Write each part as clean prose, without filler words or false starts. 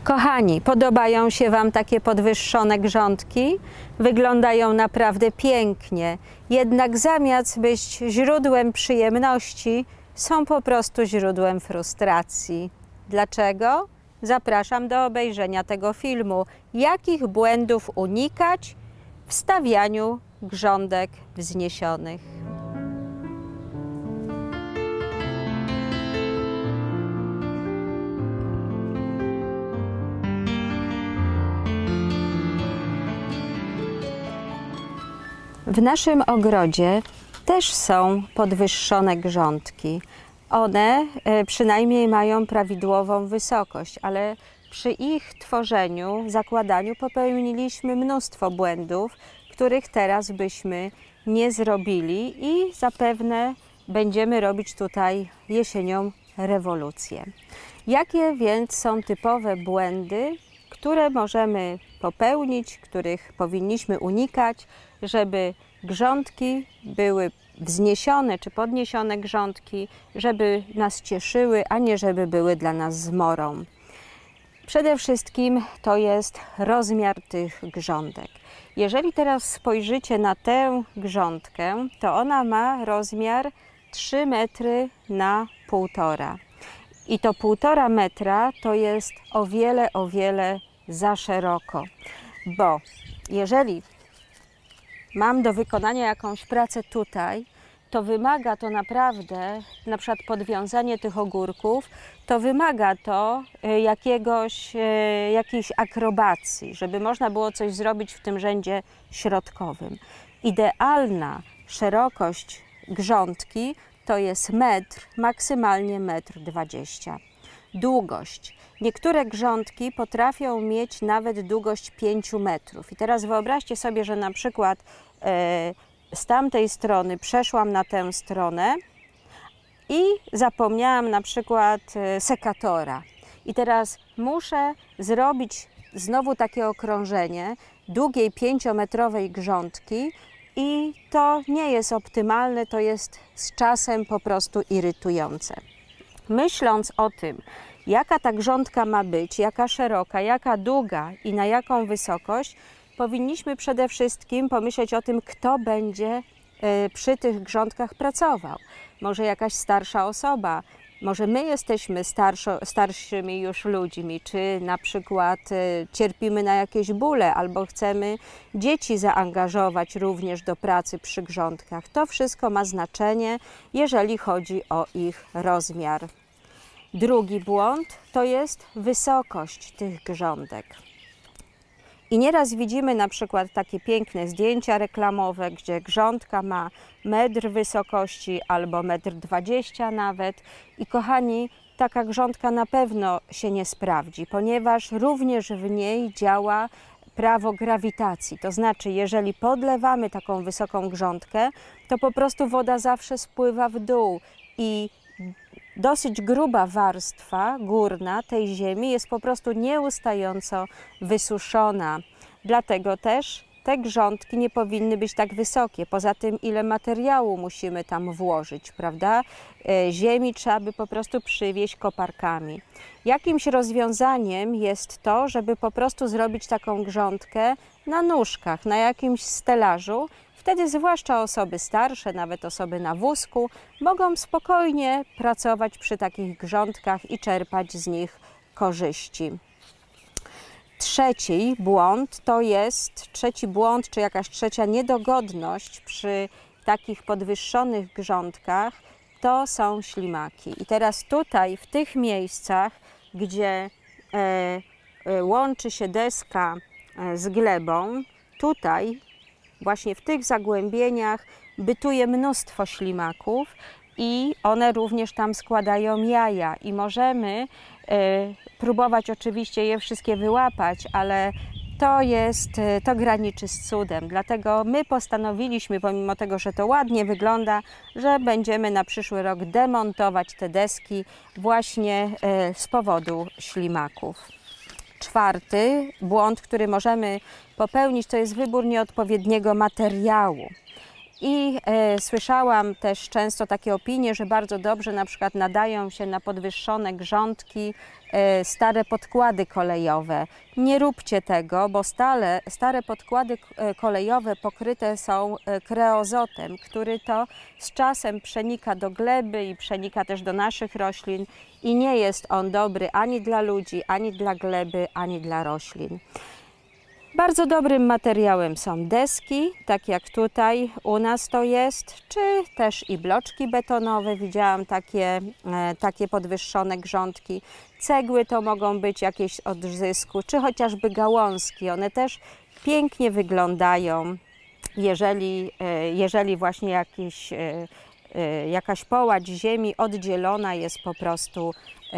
Kochani, podobają się Wam takie podwyższone grządki? Wyglądają naprawdę pięknie, jednak zamiast być źródłem przyjemności, są po prostu źródłem frustracji. Dlaczego? Zapraszam do obejrzenia tego filmu. Jakich błędów unikać w stawianiu grządek wzniesionych? W naszym ogrodzie też są podwyższone grządki. One przynajmniej mają prawidłową wysokość, ale przy ich tworzeniu, zakładaniu popełniliśmy mnóstwo błędów, których teraz byśmy nie zrobili i zapewne będziemy robić tutaj jesienią rewolucję. Jakie więc są typowe błędy, które możemy popełnić, których powinniśmy unikać, żeby grządki były wzniesione czy podniesione grządki, żeby nas cieszyły, a nie żeby były dla nas zmorą. Przede wszystkim to jest rozmiar tych grządek. Jeżeli teraz spojrzycie na tę grządkę, to ona ma rozmiar 3 metry na 1,5. I to 1,5 metra to jest o wiele za szeroko, bo jeżeli mam do wykonania jakąś pracę tutaj, to wymaga to naprawdę, na przykład podwiązanie tych ogórków, to wymaga to jakiejś akrobacji, żeby można było coś zrobić w tym rzędzie środkowym. Idealna szerokość grządki to jest metr, maksymalnie 1,20 m. Długość. Niektóre grządki potrafią mieć nawet długość 5 metrów. I teraz wyobraźcie sobie, że na przykład z tamtej strony przeszłam na tę stronę i zapomniałam na przykład sekatora. I teraz muszę zrobić znowu takie okrążenie długiej 5-metrowej grządki i to nie jest optymalne, to jest z czasem po prostu irytujące. Myśląc o tym, jaka ta grządka ma być, jaka szeroka, jaka długa i na jaką wysokość, powinniśmy przede wszystkim pomyśleć o tym, kto będzie przy tych grządkach pracował. Może jakaś starsza osoba, może my jesteśmy starszymi już ludźmi, czy na przykład cierpimy na jakieś bóle, albo chcemy dzieci zaangażować również do pracy przy grządkach. To wszystko ma znaczenie, jeżeli chodzi o ich rozmiar. Drugi błąd to jest wysokość tych grządek. I nieraz widzimy na przykład takie piękne zdjęcia reklamowe, gdzie grządka ma metr wysokości albo 1,20 m nawet. I kochani, taka grządka na pewno się nie sprawdzi, ponieważ również w niej działa prawo grawitacji. To znaczy, jeżeli podlewamy taką wysoką grządkę, to po prostu woda zawsze spływa w dół i dosyć gruba warstwa górna tej ziemi jest po prostu nieustająco wysuszona. Dlatego też te grządki nie powinny być tak wysokie. Poza tym, ile materiału musimy tam włożyć, prawda? Ziemi trzeba by po prostu przywieźć koparkami. Jakimś rozwiązaniem jest to, żeby po prostu zrobić taką grządkę na nóżkach, na jakimś stelażu. Wtedy zwłaszcza osoby starsze, nawet osoby na wózku, mogą spokojnie pracować przy takich grządkach i czerpać z nich korzyści. Trzeci błąd, czy jakaś trzecia niedogodność przy takich podwyższonych grządkach, to są ślimaki. I teraz tutaj, w tych miejscach, gdzie łączy się deska z glebą, tutaj właśnie w tych zagłębieniach bytuje mnóstwo ślimaków i one również tam składają jaja i możemy próbować oczywiście je wszystkie wyłapać, ale to graniczy z cudem. Dlatego my postanowiliśmy, pomimo tego, że to ładnie wygląda, że będziemy na przyszły rok demontować te deski właśnie z powodu ślimaków. Czwarty błąd, który możemy popełnić, to jest wybór nieodpowiedniego materiału. I słyszałam też często takie opinie, że bardzo dobrze na przykład nadają się na podwyższone grządki stare podkłady kolejowe. Nie róbcie tego, bo stare podkłady kolejowe pokryte są kreozotem, który to z czasem przenika do gleby i przenika też do naszych roślin i nie jest on dobry ani dla ludzi, ani dla gleby, ani dla roślin. Bardzo dobrym materiałem są deski, tak jak tutaj u nas to jest, czy też i bloczki betonowe. Widziałam takie podwyższone grządki. Cegły to mogą być jakieś odzysku, czy chociażby gałązki. One też pięknie wyglądają, jeżeli właśnie jakaś połać ziemi oddzielona jest po prostu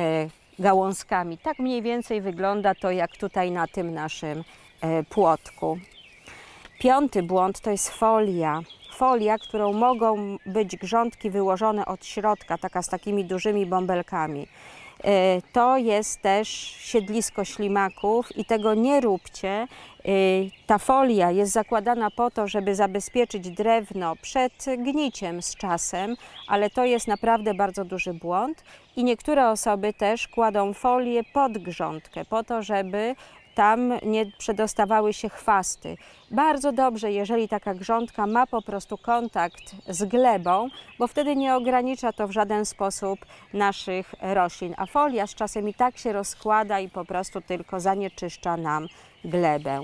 gałązkami. Tak mniej więcej wygląda to jak tutaj na tym naszym płotku. Piąty błąd to jest folia. Folia, którą mogą być grządki wyłożone od środka, taka z takimi dużymi bąbelkami. To jest też siedlisko ślimaków i tego nie róbcie. Ta folia jest zakładana po to, żeby zabezpieczyć drewno przed gniciem z czasem, ale to jest naprawdę bardzo duży błąd i niektóre osoby też kładą folię pod grządkę po to, żeby tam nie przedostawały się chwasty. Bardzo dobrze, jeżeli taka grządka ma po prostu kontakt z glebą, bo wtedy nie ogranicza to w żaden sposób naszych roślin, a folia z czasem i tak się rozkłada i po prostu tylko zanieczyszcza nam glebę.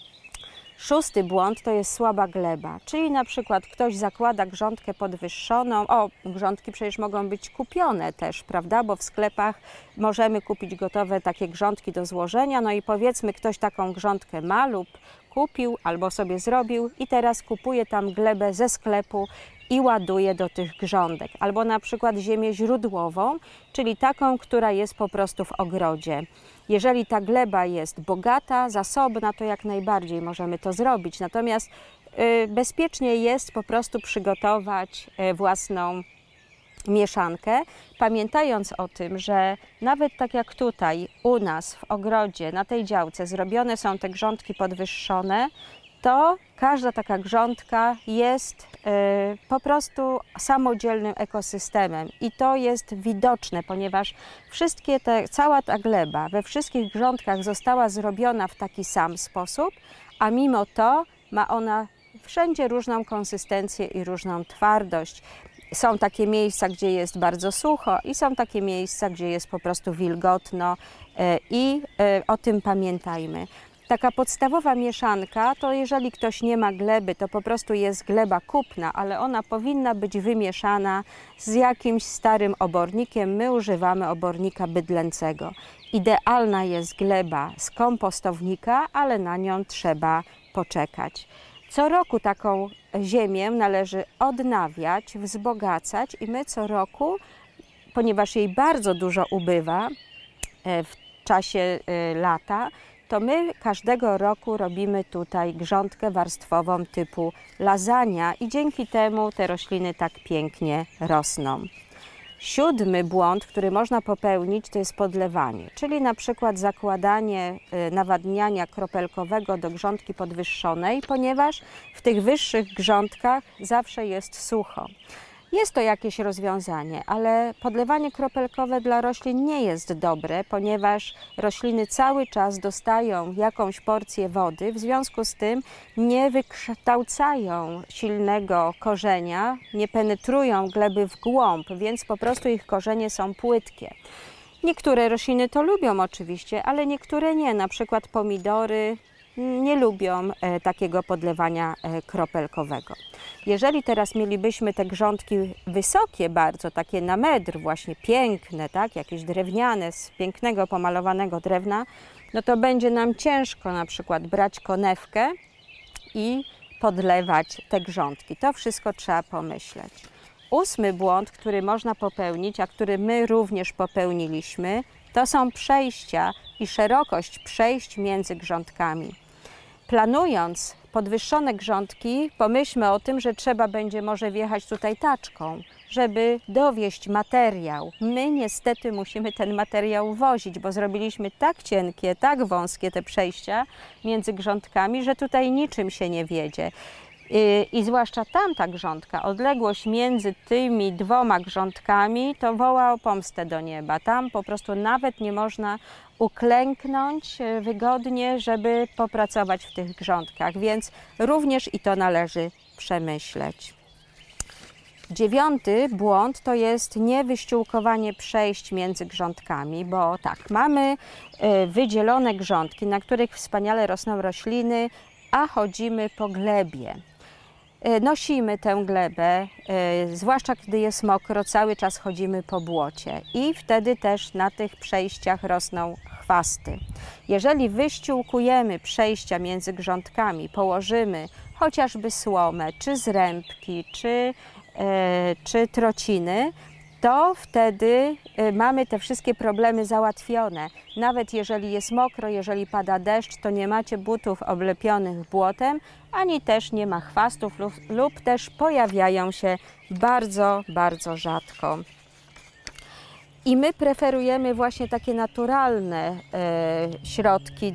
Szósty błąd to jest słaba gleba, czyli na przykład ktoś zakłada grządkę podwyższoną, grządki przecież mogą być kupione też, prawda, bo w sklepach możemy kupić gotowe takie grządki do złożenia, no i powiedzmy ktoś taką grządkę ma lub kupił albo sobie zrobił i teraz kupuje tam glebę ze sklepu i ładuje do tych grządek, albo na przykład ziemię źródłową, czyli taką, która jest po prostu w ogrodzie. Jeżeli ta gleba jest bogata, zasobna, to jak najbardziej możemy to zrobić, natomiast bezpiecznie jest po prostu przygotować własną mieszankę, pamiętając o tym, że nawet tak jak tutaj u nas w ogrodzie, na tej działce zrobione są te grządki podwyższone, to każda taka grządka jest po prostu samodzielnym ekosystemem i to jest widoczne, ponieważ cała ta gleba we wszystkich grządkach została zrobiona w taki sam sposób, a mimo to ma ona wszędzie różną konsystencję i różną twardość. Są takie miejsca, gdzie jest bardzo sucho i są takie miejsca, gdzie jest po prostu wilgotno i o tym pamiętajmy. Taka podstawowa mieszanka to jeżeli ktoś nie ma gleby, to po prostu jest gleba kupna, ale ona powinna być wymieszana z jakimś starym obornikiem. My używamy obornika bydlęcego. Idealna jest gleba z kompostownika, ale na nią trzeba poczekać. Co roku taką ziemię należy odnawiać, wzbogacać i my co roku, ponieważ jej bardzo dużo ubywa w czasie lata, to my każdego roku robimy tutaj grządkę warstwową typu lasagna i dzięki temu te rośliny tak pięknie rosną. Siódmy błąd, który można popełnić, to jest podlewanie, czyli na przykład zakładanie nawadniania kropelkowego do grządki podwyższonej, ponieważ w tych wyższych grządkach zawsze jest sucho. Jest to jakieś rozwiązanie, ale podlewanie kropelkowe dla roślin nie jest dobre, ponieważ rośliny cały czas dostają jakąś porcję wody, w związku z tym nie wykształcają silnego korzenia, nie penetrują gleby w głąb, więc po prostu ich korzenie są płytkie. Niektóre rośliny to lubią oczywiście, ale niektóre nie, na przykład pomidory nie lubią takiego podlewania kropelkowego. Jeżeli teraz mielibyśmy te grządki wysokie bardzo, takie na metr, właśnie piękne, tak, jakieś drewniane, z pięknego pomalowanego drewna, no to będzie nam ciężko na przykład brać konewkę i podlewać te grządki. To wszystko trzeba pomyśleć. Ósmy błąd, który można popełnić, a który my również popełniliśmy, to są przejścia i szerokość przejść między grządkami. Planując podwyższone grządki, pomyślmy o tym, że trzeba będzie może wjechać tutaj taczką, żeby dowieźć materiał. My niestety musimy ten materiał wozić, bo zrobiliśmy tak cienkie, tak wąskie te przejścia między grządkami, że tutaj niczym się nie wiedzie. I zwłaszcza tamta grządka, odległość między tymi dwoma grządkami to woła o pomstę do nieba. Tam po prostu nawet nie można uklęknąć wygodnie, żeby popracować w tych grządkach, więc również i to należy przemyśleć. 9. błąd to jest niewyściółkowanie przejść między grządkami, bo tak, mamy wydzielone grządki, na których wspaniale rosną rośliny, a chodzimy po glebie. Nosimy tę glebę, zwłaszcza gdy jest mokro, cały czas chodzimy po błocie i wtedy też na tych przejściach rosną chwasty. Jeżeli wyściółkujemy przejścia między grządkami, położymy chociażby słomę, czy zrębki, czy trociny, to wtedy mamy te wszystkie problemy załatwione. Nawet jeżeli jest mokro, jeżeli pada deszcz, to nie macie butów oblepionych błotem, ani też nie ma chwastów lub też pojawiają się bardzo, bardzo rzadko. I my preferujemy właśnie takie naturalne środki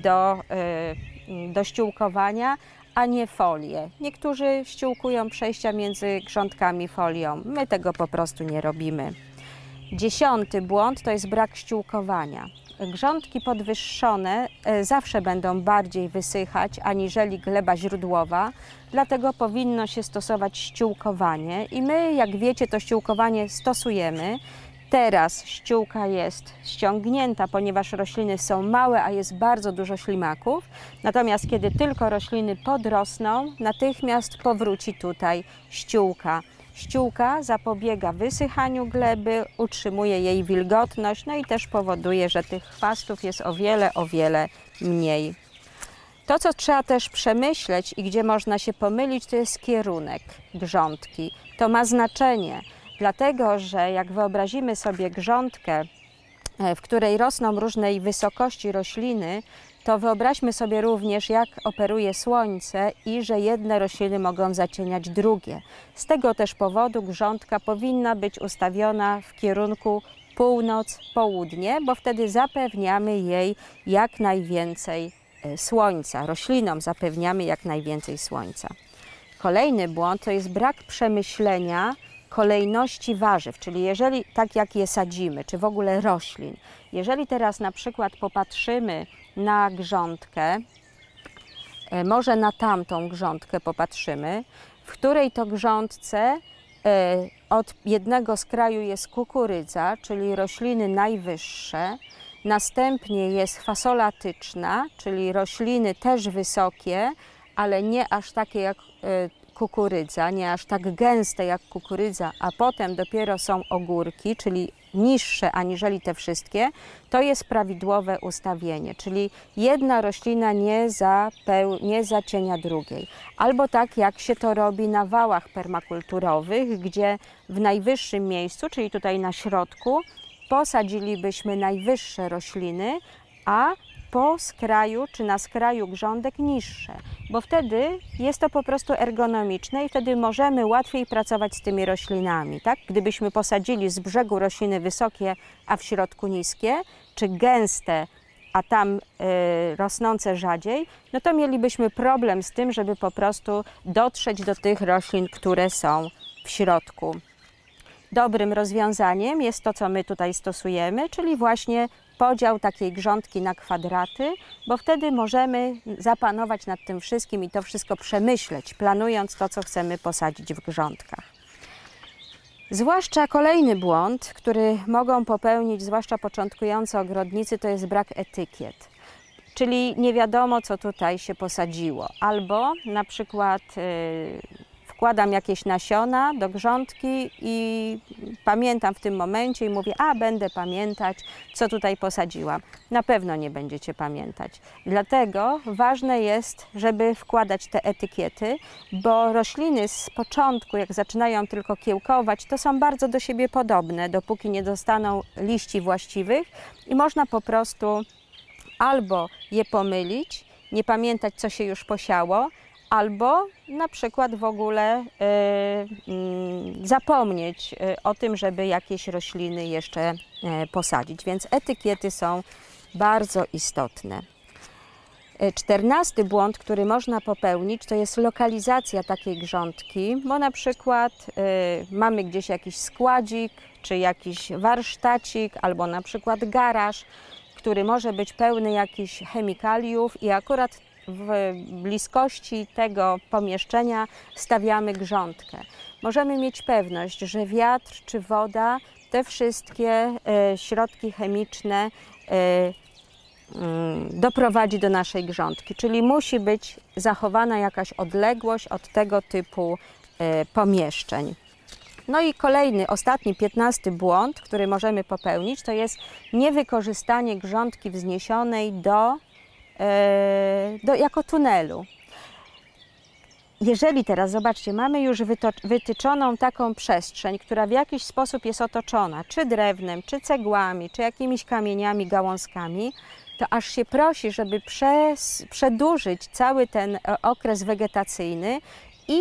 do ściółkowania, a nie folię. Niektórzy ściółkują przejścia między grządkami folią. My tego po prostu nie robimy. 10. błąd to jest brak ściółkowania. Grządki podwyższone zawsze będą bardziej wysychać aniżeli gleba źródłowa, dlatego powinno się stosować ściółkowanie i my, jak wiecie, to ściółkowanie stosujemy. Teraz ściółka jest ściągnięta, ponieważ rośliny są małe, a jest bardzo dużo ślimaków. Natomiast kiedy tylko rośliny podrosną, natychmiast powróci tutaj ściółka. Ściółka zapobiega wysychaniu gleby, utrzymuje jej wilgotność, no i też powoduje, że tych chwastów jest o wiele mniej. To, co trzeba też przemyśleć i gdzie można się pomylić, to jest kierunek grządki. To ma znaczenie. Dlatego, że jak wyobrazimy sobie grządkę, w której rosną różnej wysokości rośliny, to wyobraźmy sobie również, jak operuje słońce i że jedne rośliny mogą zacieniać drugie. Z tego też powodu grządka powinna być ustawiona w kierunku północ-południe, bo wtedy zapewniamy jej jak najwięcej słońca. Roślinom zapewniamy jak najwięcej słońca. Kolejny błąd to jest brak przemyślenia kolejności warzyw, czyli jeżeli tak jak je sadzimy, czy w ogóle roślin. Jeżeli teraz na przykład popatrzymy na grządkę, może na tamtą grządkę popatrzymy, w której to grządce od jednego skraju jest kukurydza, czyli rośliny najwyższe, następnie jest fasola tyczna, czyli rośliny też wysokie, ale nie aż takie jak kukurydza, nie aż tak gęste jak kukurydza, a potem dopiero są ogórki, czyli niższe aniżeli te wszystkie, to jest prawidłowe ustawienie, czyli jedna roślina nie zacienia drugiej. Albo tak jak się to robi na wałach permakulturowych, gdzie w najwyższym miejscu, czyli tutaj na środku, posadzilibyśmy najwyższe rośliny, a po skraju czy na skraju grządek niższe, bo wtedy jest to po prostu ergonomiczne i wtedy możemy łatwiej pracować z tymi roślinami. Tak? Gdybyśmy posadzili z brzegu rośliny wysokie, a w środku niskie, czy gęste, a tam rosnące rzadziej, no to mielibyśmy problem z tym, żeby po prostu dotrzeć do tych roślin, które są w środku. Dobrym rozwiązaniem jest to, co my tutaj stosujemy, czyli właśnie podział takiej grządki na kwadraty, bo wtedy możemy zapanować nad tym wszystkim i to wszystko przemyśleć, planując to, co chcemy posadzić w grządkach. Zwłaszcza kolejny błąd, który mogą popełnić zwłaszcza początkujący ogrodnicy, to jest brak etykiet. Czyli nie wiadomo, co tutaj się posadziło. Albo na przykład wkładam jakieś nasiona do grządki i pamiętam w tym momencie i mówię, a będę pamiętać, co tutaj posadziłam. Na pewno nie będziecie pamiętać. Dlatego ważne jest, żeby wkładać te etykiety, bo rośliny z początku, jak zaczynają tylko kiełkować, to są bardzo do siebie podobne, dopóki nie dostaną liści właściwych i można po prostu albo je pomylić, nie pamiętać, co się już posiało, albo na przykład w ogóle zapomnieć o tym, żeby jakieś rośliny jeszcze posadzić. Więc etykiety są bardzo istotne. 14. błąd, który można popełnić, to jest lokalizacja takiej grządki, bo na przykład mamy gdzieś jakiś składzik, czy jakiś warsztacik, albo na przykład garaż, który może być pełny jakichś chemikaliów i akurat w bliskości tego pomieszczenia stawiamy grządkę. Możemy mieć pewność, że wiatr czy woda, te wszystkie środki chemiczne doprowadzi do naszej grządki, czyli musi być zachowana jakaś odległość od tego typu pomieszczeń. No i kolejny, ostatni, 15. błąd, który możemy popełnić, to jest niewykorzystanie grządki wzniesionej jako tunelu. Jeżeli teraz, zobaczcie, mamy już wytyczoną taką przestrzeń, która w jakiś sposób jest otoczona, czy drewnem, czy cegłami, czy jakimiś kamieniami, gałązkami, to aż się prosi, żeby przedłużyć cały ten okres wegetacyjny i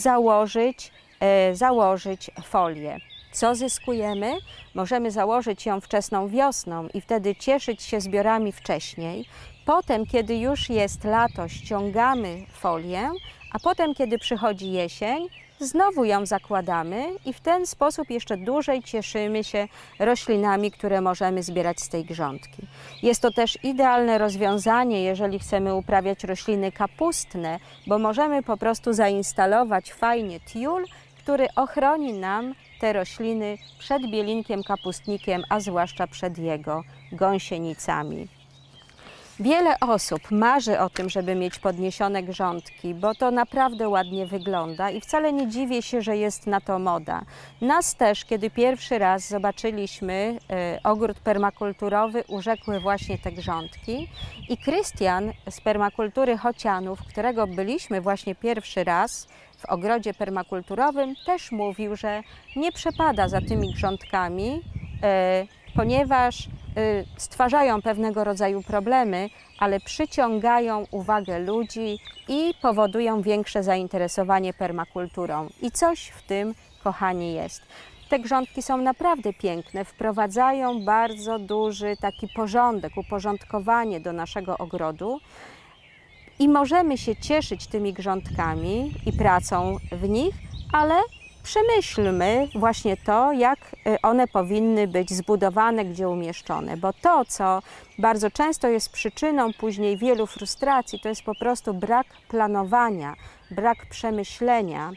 założyć folię. Co zyskujemy? Możemy założyć ją wczesną wiosną i wtedy cieszyć się zbiorami wcześniej. Potem, kiedy już jest lato, ściągamy folię, a potem, kiedy przychodzi jesień, znowu ją zakładamy i w ten sposób jeszcze dłużej cieszymy się roślinami, które możemy zbierać z tej grządki. Jest to też idealne rozwiązanie, jeżeli chcemy uprawiać rośliny kapustne, bo możemy po prostu zainstalować fajnie tiul, który ochroni nam te rośliny przed bielinkiem kapustnikiem, a zwłaszcza przed jego gąsienicami. Wiele osób marzy o tym, żeby mieć podniesione grządki, bo to naprawdę ładnie wygląda i wcale nie dziwię się, że jest na to moda. Nas też, kiedy pierwszy raz zobaczyliśmy ogród permakulturowy, urzekły właśnie te grządki i Krystian z permakultury Chocianów, którego byliśmy właśnie pierwszy raz w ogrodzie permakulturowym, też mówił, że nie przepada za tymi grządkami, ponieważ stwarzają pewnego rodzaju problemy, ale przyciągają uwagę ludzi i powodują większe zainteresowanie permakulturą. I coś w tym, kochani, jest. Te grządki są naprawdę piękne, wprowadzają bardzo duży taki porządek, uporządkowanie do naszego ogrodu i możemy się cieszyć tymi grządkami i pracą w nich, ale przemyślmy właśnie to, jak one powinny być zbudowane, gdzie umieszczone, bo to, co bardzo często jest przyczyną później wielu frustracji, to jest po prostu brak planowania, brak przemyślenia,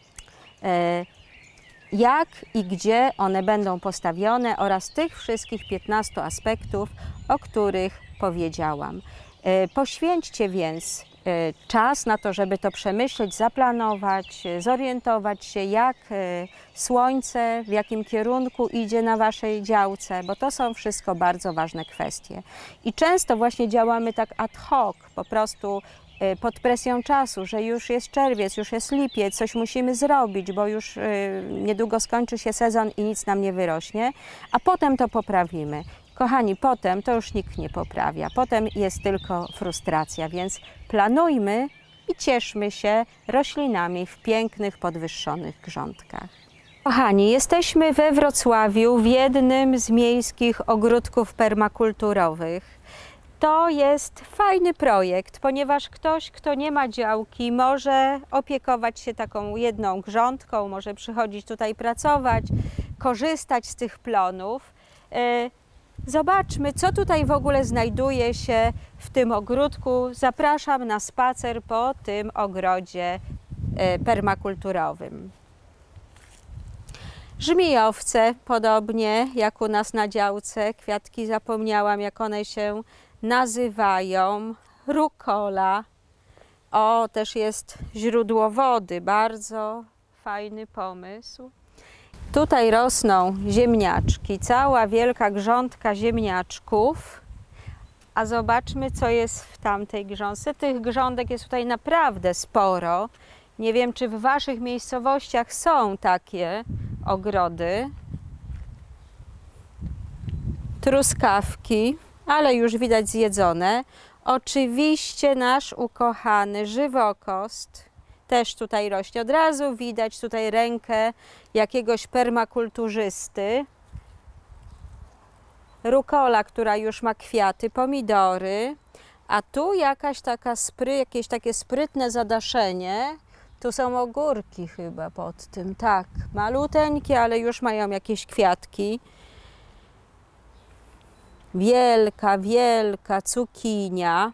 jak i gdzie one będą postawione oraz tych wszystkich 15 aspektów, o których powiedziałam. Poświęćcie więc czas na to, żeby to przemyśleć, zaplanować, zorientować się, jak słońce, w jakim kierunku idzie na waszej działce, bo to są wszystko bardzo ważne kwestie. I często właśnie działamy tak ad hoc, po prostu pod presją czasu, że już jest czerwiec, już jest lipiec, coś musimy zrobić, bo już niedługo skończy się sezon i nic nam nie wyrośnie, a potem to poprawimy. Kochani, potem to już nikt nie poprawia, potem jest tylko frustracja, więc planujmy i cieszmy się roślinami w pięknych, podwyższonych grządkach. Kochani, jesteśmy we Wrocławiu w jednym z miejskich ogródków permakulturowych. To jest fajny projekt, ponieważ ktoś, kto nie ma działki, może opiekować się taką jedną grządką, może przychodzić tutaj pracować, korzystać z tych plonów. Zobaczmy, co tutaj w ogóle znajduje się w tym ogródku. Zapraszam na spacer po tym ogrodzie permakulturowym. Żmijowce, podobnie jak u nas na działce. Kwiatki zapomniałam, jak one się nazywają. Rukola. O, też jest źródło wody. Bardzo fajny pomysł. Tutaj rosną ziemniaczki, cała wielka grządka ziemniaczków. A zobaczmy, co jest w tamtej grządce. Tych grządek jest tutaj naprawdę sporo. Nie wiem, czy w waszych miejscowościach są takie ogrody. Truskawki, ale już widać zjedzone. Oczywiście nasz ukochany żywokost też tutaj rośnie. Od razu widać tutaj rękę jakiegoś permakulturzysty. Rukola, która już ma kwiaty, pomidory. A tu jakieś takie sprytne zadaszenie. Tu są ogórki chyba pod tym, tak, maluteńkie, ale już mają jakieś kwiatki. Wielka cukinia.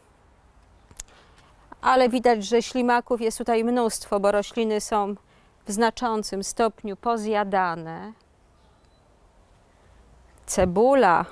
Ale widać, że ślimaków jest tutaj mnóstwo, bo rośliny są w znaczącym stopniu pozjadane. Cebula.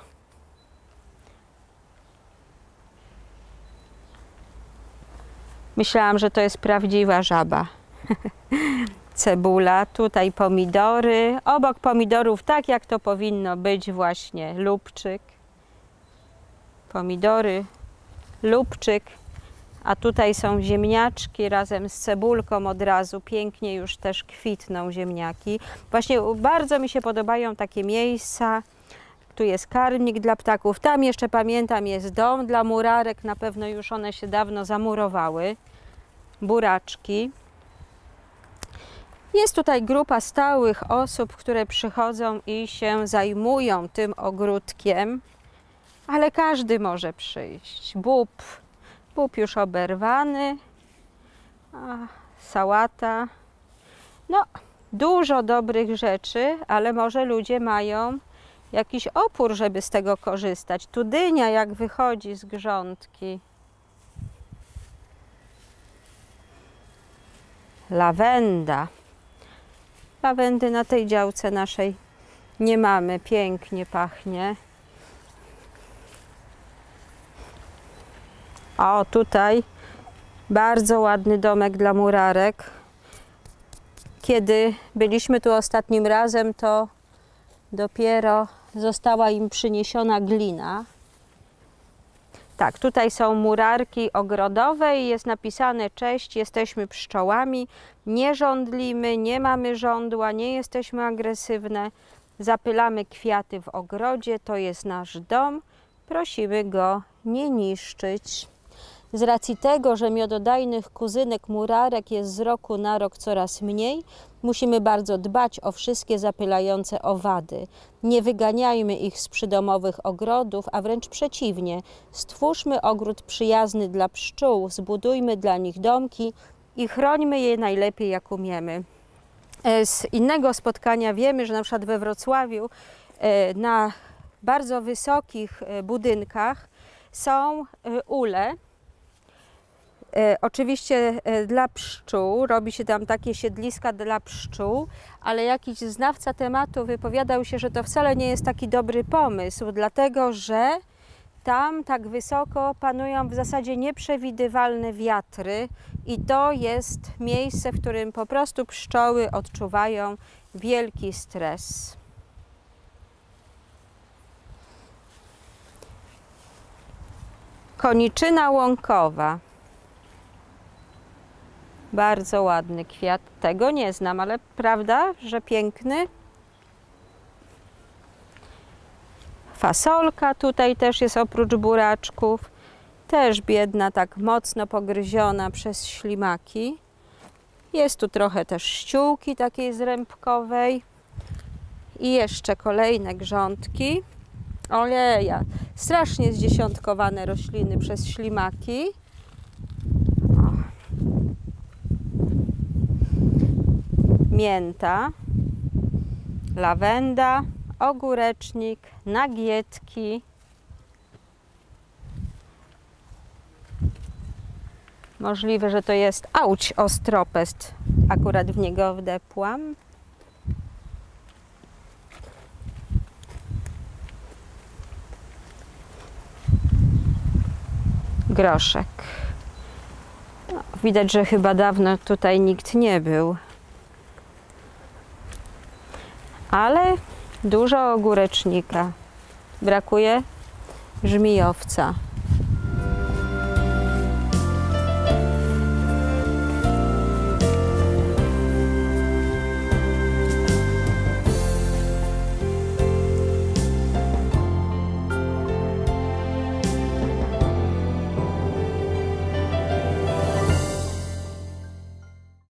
Myślałam, że to jest prawdziwa żaba. Cebula, tutaj pomidory. Obok pomidorów, tak jak to powinno być, właśnie lubczyk. Pomidory, lubczyk. A tutaj są ziemniaczki razem z cebulką od razu. Pięknie już też kwitną ziemniaki. Właśnie bardzo mi się podobają takie miejsca. Tu jest karmnik dla ptaków. Tam jeszcze pamiętam jest dom dla murarek. Na pewno już one się dawno zamurowały. Buraczki. Jest tutaj grupa stałych osób, które przychodzą i się zajmują tym ogródkiem. Ale każdy może przyjść. Bób już oberwany. Sałata. No, dużo dobrych rzeczy, ale może ludzie mają jakiś opór, żeby z tego korzystać. Tu dynia jak wychodzi z grządki. Lawenda. Lawendy na tej działce naszej nie mamy. Pięknie pachnie. O, tutaj bardzo ładny domek dla murarek. Kiedy byliśmy tu ostatnim razem, to dopiero została im przyniesiona glina. Tak, tutaj są murarki ogrodowe i jest napisane: cześć, jesteśmy pszczołami, nie żądlimy, nie mamy żądła, nie jesteśmy agresywne, zapylamy kwiaty w ogrodzie, to jest nasz dom, prosimy go nie niszczyć. Z racji tego, że miododajnych kuzynek murarek jest z roku na rok coraz mniej, musimy bardzo dbać o wszystkie zapylające owady. Nie wyganiajmy ich z przydomowych ogrodów, a wręcz przeciwnie. Stwórzmy ogród przyjazny dla pszczół, zbudujmy dla nich domki i chrońmy je najlepiej jak umiemy. Z innego spotkania wiemy, że na przykład we Wrocławiu na bardzo wysokich budynkach są ule. Oczywiście dla pszczół, robi się tam takie siedliska dla pszczół, ale jakiś znawca tematu wypowiadał się, że to wcale nie jest taki dobry pomysł, dlatego że tam tak wysoko panują w zasadzie nieprzewidywalne wiatry i to jest miejsce, w którym po prostu pszczoły odczuwają wielki stres. Koniczyna łąkowa. Bardzo ładny kwiat. Tego nie znam, ale prawda, że piękny? Fasolka tutaj też jest oprócz buraczków. Też biedna, tak mocno pogryziona przez ślimaki. Jest tu trochę też ściółki takiej zrębkowej. I jeszcze kolejne grządki. Ojeja, strasznie zdziesiątkowane rośliny przez ślimaki. Mięta, lawenda, ogórecznik, nagietki. Możliwe, że to jest ostropest. Akurat w niego wdepłam. Groszek. No, widać, że chyba dawno tutaj nikt nie był. Ale dużo ogórecznika. Brakuje żmijowca.